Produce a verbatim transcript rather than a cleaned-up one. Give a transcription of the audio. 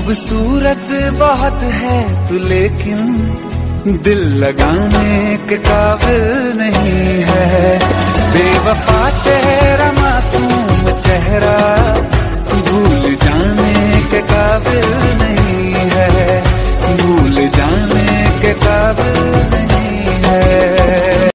खूबसूरत बहुत है तू लेकिन दिल लगाने के काबिल नहीं है। बेवफा तेरा मासूम